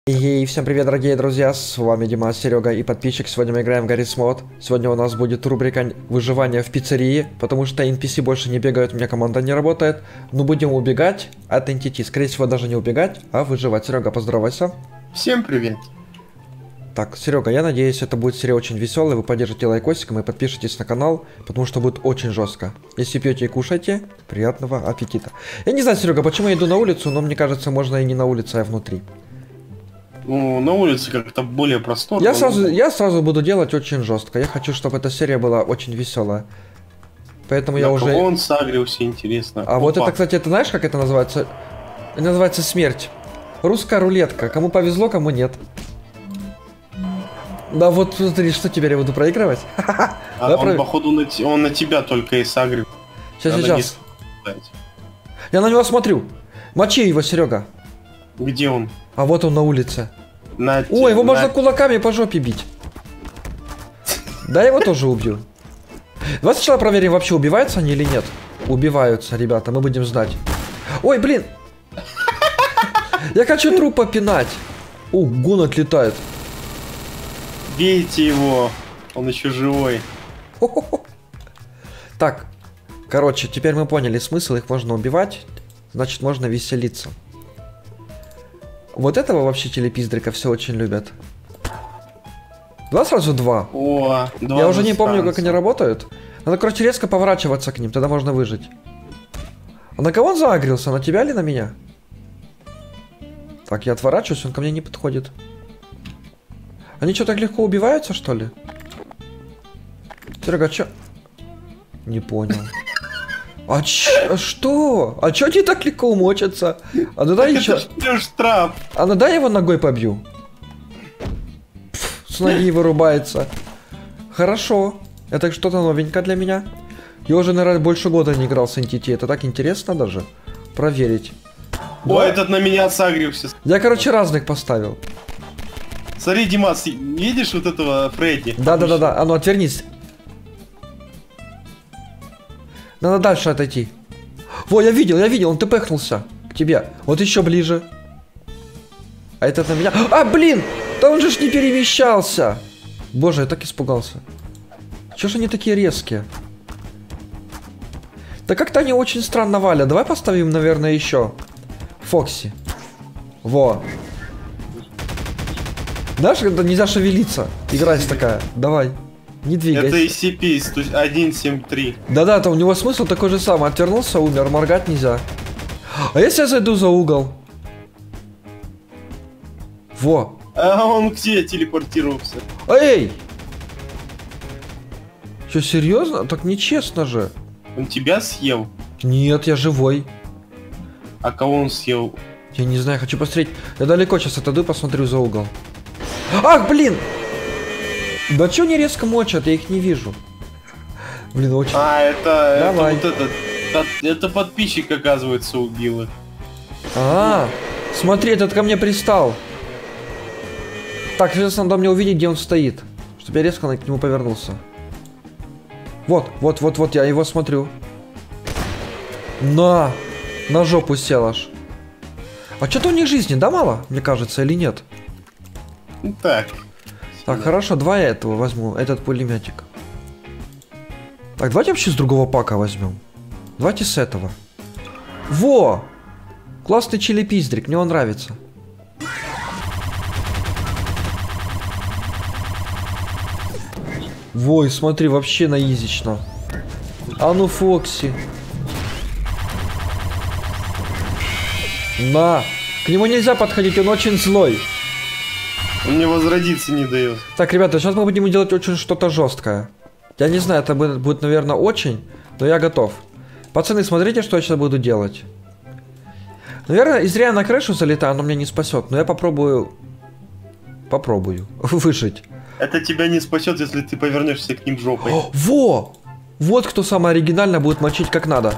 И всем привет, дорогие друзья, с вами Дима, Серега и подписчик. Сегодня мы играем в Garry's Mod. Сегодня у нас будет рубрика выживания в пиццерии, потому что NPC больше не бегают, у меня команда не работает. Но будем убегать от NTT, скорее всего даже не убегать, а выживать. Серега, поздоровайся. Всем привет. Так, Серега, я надеюсь, это будет серия очень веселая, вы поддержите лайкосиком и подпишитесь на канал, потому что будет очень жестко. Если пьете и кушаете, приятного аппетита. Я не знаю, Серега, почему я иду на улицу, но мне кажется, можно и не на улице, а внутри. Ну, на улице как-то более просторно. Я сразу буду делать очень жестко. Я хочу, чтобы эта серия была очень веселая. Поэтому я уже... Он сагрился, интересно. А вот это, кстати, ты знаешь, как это называется? Это называется смерть. Русская рулетка. Кому повезло, кому нет. Да вот смотри, что теперь я буду проигрывать? Он, походу, он на тебя только и сагрил. Сейчас. Я на него смотрю. Мочи его, Серега. Где он? А вот он на улице. О, его можно кулаками по жопе бить. Да, его тоже убью. Давай сначала проверим, вообще убиваются они или нет. Убиваются, ребята, мы будем знать. Ой, блин. Я хочу труп попинать. О, гон отлетает. Бейте его. Он еще живой. Так, короче, теперь мы поняли смысл. Их можно убивать, значит можно веселиться. Вот этого вообще телепиздрика все очень любят. Два сразу два. О, два. Я уже не помню, как они работают. Надо, короче, резко поворачиваться к ним, тогда можно выжить. А на кого он заагрился? На тебя или на меня? Так, я отворачиваюсь, он ко мне не подходит. Они что, так легко убиваются, что ли? Серега, а чё? Не понял. А что? А чё они так легко умочатся? А ну дай еще... штраф. А ну дай его ногой побью. С ноги вырубается. Хорошо. Это что-то новенькое для меня. Я уже, наверное, больше года не играл с NTT. Это так интересно даже. Проверить. О, да? Этот на меня сагрился. Я, короче, разных поставил. Смотри, Димас, видишь вот этого Фредди? Да. А ну отвернись. Надо дальше отойти. Во, я видел, он тпхнулся к тебе. Вот еще ближе. А этот на меня... А, блин! Да он же ж не перемещался. Боже, я так испугался. Чё ж они такие резкие? Да как-то они очень странно валят. Давай поставим, наверное, еще Фокси. Во. Знаешь, когда нельзя шевелиться. Игра есть такая. Давай. Не двигайся. Это SCP-173. Да-да, там у него смысл такой же самый. Отвернулся, умер, моргать нельзя. А если я зайду за угол? Во. А он где телепортировался? Эй! Что, серьезно? Так нечестно же. Он тебя съел? Нет, я живой. А кого он съел? Я не знаю, хочу посмотреть. Я далеко сейчас отойду, посмотрю за угол. Ах, блин! Да чё они резко мочат, я их не вижу. Блин, очень... Давай. Это подписчик, оказывается, убил их. Смотри, этот ко мне пристал. Так, сейчас надо мне увидеть, где он стоит. Чтобы я резко к нему повернулся. Вот, я его смотрю. На жопу сел аж. А что-то у них жизни, да, мало, мне кажется, или нет? Так, хорошо, два я этого возьму, этот пулеметик. Так, давайте вообще с другого пака возьмем. Давайте с этого. Во! Классный челепиздрик, мне он нравится. Вой, смотри, вообще наизично. А ну, Фокси. На! К нему нельзя подходить, он очень злой. Он мне возродиться не дает. Так, ребята, сейчас мы будем делать очень что-то жесткое. Я не знаю, это будет, наверное, очень, но я готов. Пацаны, смотрите, что я сейчас буду делать. Наверное, зря я на крышу залетаю, оно меня не спасет, но я попробую выжить. Это тебя не спасет, если ты повернешься к ним жопой. Во! Вот кто самое оригинально будет мочить как надо.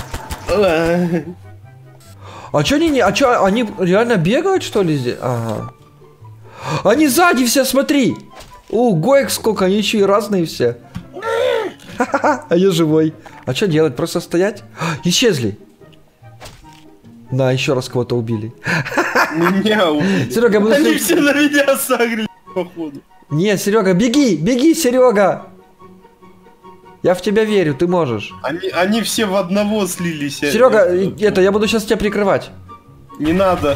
А чё они они реально бегают, что ли, здесь? Ага. Они сзади все, смотри! Гоек сколько, они еще и разные все. А я живой. А что делать? Просто стоять? Исчезли. На, еще раз кого-то убили. Меня убили. Серега, я буду... Они все на меня сагрили, походу. Не, Серега, беги, беги, Серега! Я в тебя верю, ты можешь. Они все в одного слились. Серега, это, я буду сейчас тебя прикрывать. Не надо.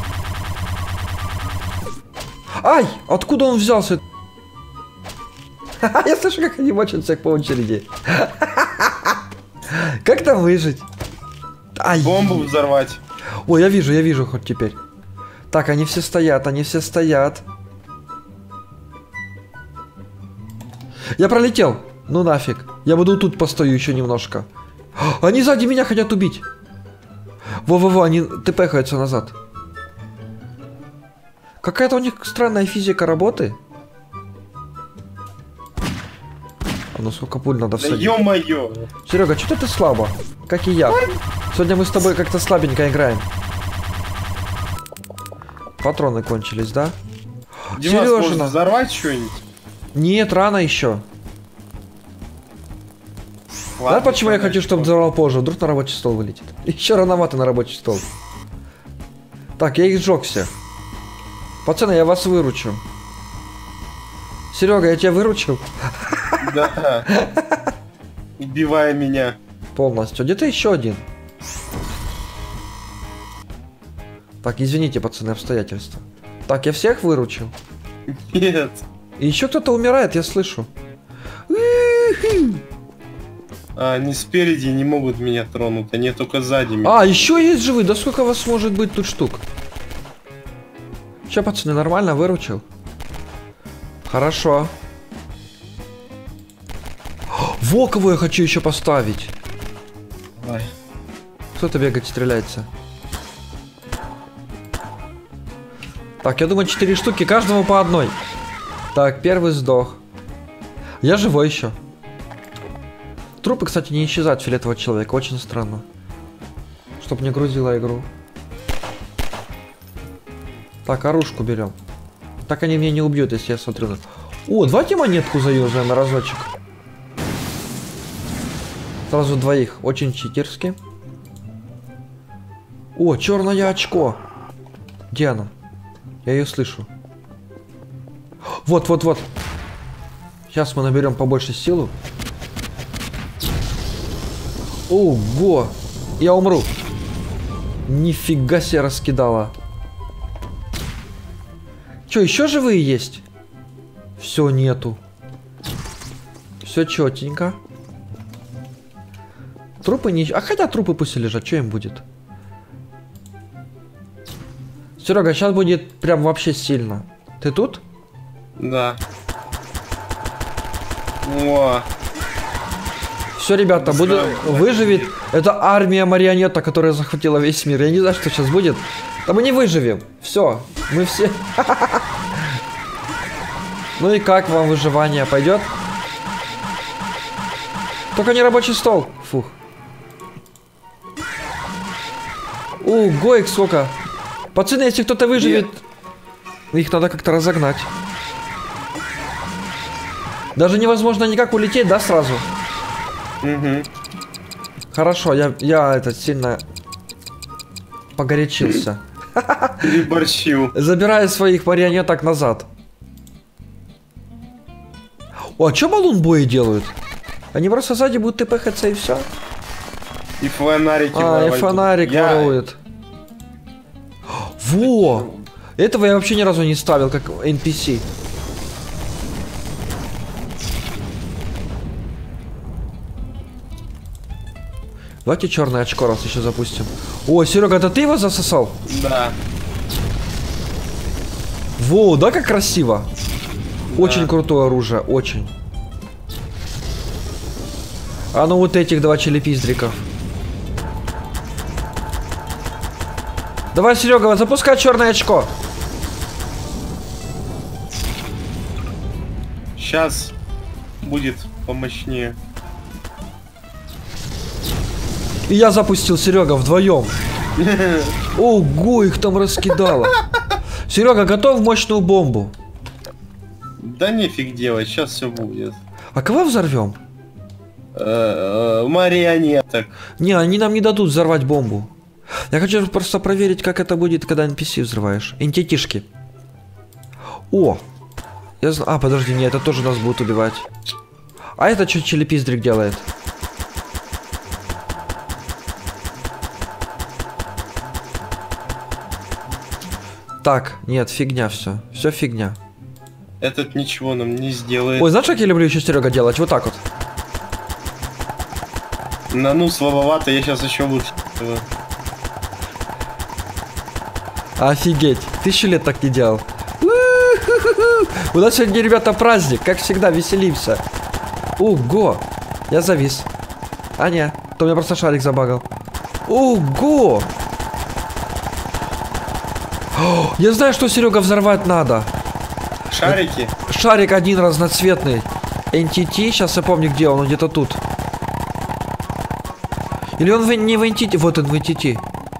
Ай, откуда он взялся? Я слышу, как они мочат всех по очереди. Как там выжить? Ай. Бомбу взорвать. Ой, я вижу хоть теперь. Так, они все стоят, они все стоят. Я пролетел. Ну нафиг. Я буду тут постою еще немножко. Они сзади меня хотят убить. Во-во-во, они тпхаются назад. Какая-то у них странная физика работы. А ну сколько пуль надо Да всадить. ё-моё. Серега, что ты слабо? Как и я. Сегодня мы с тобой как-то слабенько играем. Патроны кончились, да? Димас, может Сережина. взорвать что-нибудь? Нет, рано еще. Да, Ладно, почему я тогда хочу, чтобы взорвал позже? Вдруг на рабочий стол вылетит. Еще рановато на рабочий стол. Так, я их сжег всех. Пацаны, я вас выручу. Серега, я тебя выручил Да. Убивая меня. полностью. Где-то еще один. Так, извините, пацаны, обстоятельства. Так, я всех выручил. Нет. И еще кто-то умирает, я слышу. А, они спереди не могут меня тронуть, они только сзади меня. А, еще есть живые. Да сколько вас может быть тут штук? Че, пацаны, нормально выручил? Хорошо. Во, кого я хочу еще поставить. Ой. Кто-то бегает, стреляется. Так, я думаю, 4 штуки, каждому по одной. Так, первый сдох. Я живой еще. Трупы, кстати, не исчезают фиолетового человека, очень странно. Чтоб не грузила игру. Так, оружку берем. Так они меня не убьют, если я смотрю на... О, давайте монетку заюзаем на разочек. Сразу двоих, очень читерски. О, черное очко. Где она? Я ее слышу. Вот, вот, вот. Сейчас мы наберем побольше силу. Ого! Я умру. Нифига себе раскидала. Че, еще живые есть? Все, нету. Все четенько. Трупы не... А хотя трупы пусть и лежат, что им будет? Серега, сейчас будет прям вообще сильно. Ты тут? Да. О, Все, ребята, буду... Выживет. Это армия марионеток, которая захватила весь мир. Я не знаю, что сейчас будет. Да мы не выживем. Все, мы все... Ну и как вам выживание? Пойдет? Только не рабочий стол. Фух. Ого, их сколько. Пацаны, если кто-то выживет, их надо как-то разогнать. Даже невозможно никак улететь, да, сразу? угу. Хорошо, я это сильно погорячился. Переборщил. Забираю своих марионеток назад. О, а что баллон-бои делают? Они просто сзади будут тпхаться и все. И фонарики А, и воровать фонарик будут. ворует. Во! Этого я вообще ни разу не ставил, как NPC. Давайте черное очко раз еще запустим. О, Серега, это ты его засосал? Да. Во, да, как красиво. Да. Очень крутое оружие, очень. А ну вот этих два челепиздриков. Давай, Серега, запускай черное очко. Сейчас будет помощнее. И я запустил, Серега, вдвоем. Ого, их там раскидало. Серега, готов мощную бомбу? Да нефиг делать, сейчас все будет. А кого взорвем? Марионеток. Не, они нам не дадут взорвать бомбу. Я хочу просто проверить, как это будет, когда NPC взрываешь. Энтитишки. О! Я знаю... А, подожди, нет, это тоже нас будут убивать. А это что челепиздрик делает? Так, нет, фигня все. Все фигня. Этот ничего нам не сделает. Ой, знаешь, как я люблю еще, Серега, делать? Вот так вот. Ну, слабовато, я сейчас еще лучше. Офигеть, 1000 лет так не делал. У нас сегодня, ребята, праздник, как всегда, веселимся. Ого! Я завис. А не, то у меня просто шарик забагал. Ого! О, я знаю, что, Серега, взорвать надо. Шарики? Шарик один разноцветный. NTT, сейчас я помню, где он где-то тут. Или он не в NTT, вот он в NTT.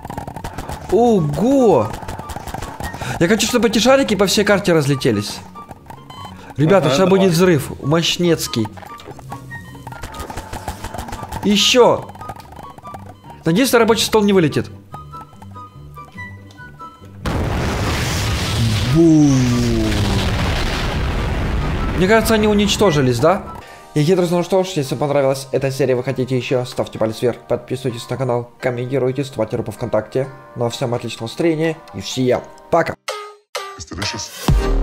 Ого! Я хочу, чтобы эти шарики по всей карте разлетелись. Ребята, Ага, сейчас давай. будет взрыв. Мощнецкий. Еще. Надеюсь, на рабочий стол не вылетит. Бум. Мне кажется, они уничтожились, да? И хитрость, ну что ж, если понравилась эта серия, вы хотите еще, ставьте палец вверх, подписывайтесь на канал, комментируйте, ставьте рупу ВКонтакте. Ну а всем отличного настроения и всем пока! It's delicious.